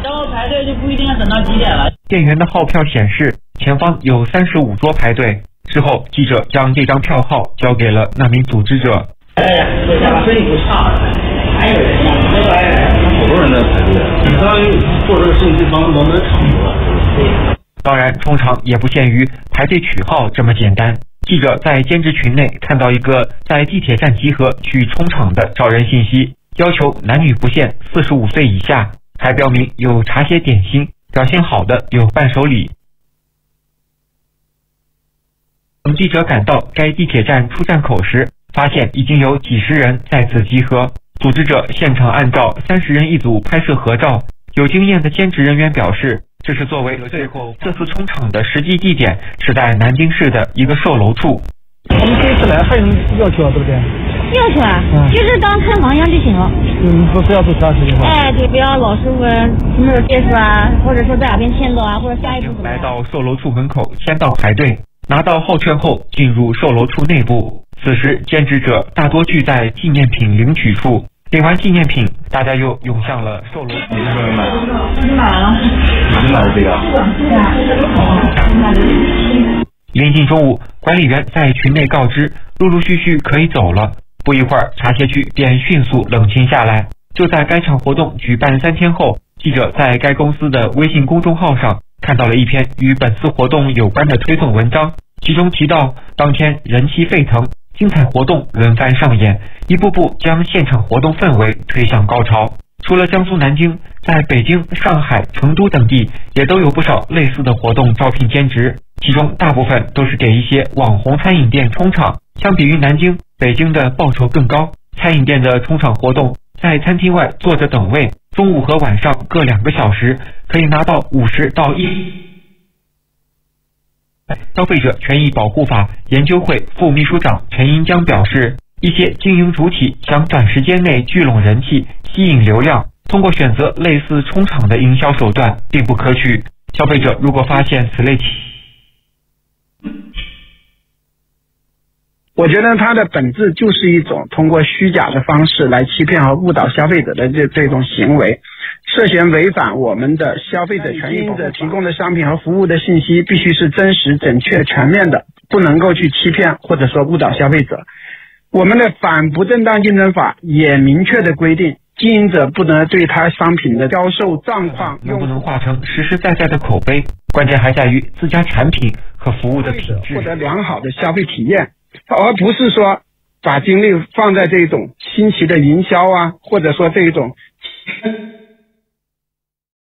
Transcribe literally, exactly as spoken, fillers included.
要排队就不一定要等到几点了。 店员的号票显示前方有三十五桌排队。之后，记者将这张票号交给了那名组织者。 哎呀，这家生意不差，还有人呢，这个好多人在排队，相当于做这个生意就当当门场子了。 当然，冲场也不限于排队取号这么简单。记者在兼职群内看到一个在地铁站集合去冲场的招人信息，要求男女不限，四十五岁以下，还标明有茶歇点心，表现好的有伴手礼。等记者赶到该地铁站出站口时，发现已经有几十人在此集合。组织者现场按照三十人一组拍摄合照。有经验的兼职人员表示，这是作为最后这次冲场的实际地点是在南京市的一个售楼处。 我们这次来还有要求啊，对不对？ 要求啊，嗯、就是当看房一样就行了。 嗯，不不要做其他事情。 哎，对，不要老是问什么时候结束啊，或者说在哪边签到啊，或者下一步怎么样。 来到售楼处门口，先到排队，拿到号券后进入售楼处内部。此时，兼职者大多聚在纪念品领取处。领完纪念品，大家又涌向了售楼处。 你是买了？ 你买了？ 你买的这个？ 对啊。 临近中午，管理员在群内告知，陆陆续续可以走了。不一会儿，茶歇区便迅速冷清下来。就在该场活动举办三天后，记者在该公司的微信公众号上看到了一篇与本次活动有关的推送文章，其中提到当天人气沸腾，精彩活动轮番上演，一步步将现场活动氛围推向高潮。除了江苏南京，在北京、上海、成都等地也都有不少类似的活动招聘兼职，其中大部分都是给一些网红餐饮店冲场。相比于南京，北京的报酬更高。餐饮店的冲场活动，在餐厅外坐着等位，中午和晚上各两个小时，可以拿到五十到一。消费者权益保护法研究会副秘书长陈银江表示，一些经营主体想短时间内聚拢人气、吸引流量，通过选择类似冲场的营销手段并不可取。消费者如果发现此类企我觉得它的本质就是一种通过虚假的方式来欺骗和误导消费者的这这种行为，涉嫌违反我们的消费者权益保护法。提供的商品和服务的信息必须是真实、准确、全面的，不能够去欺骗或者说误导消费者。我们的反不正当竞争法也明确的规定，经营者不能对他商品的销售状况能不能化成实实在在的口碑，关键还在于自家产品和服务的品质， 获得良好的消费体验，而不是说把精力放在这种新奇的营销啊，或者说这种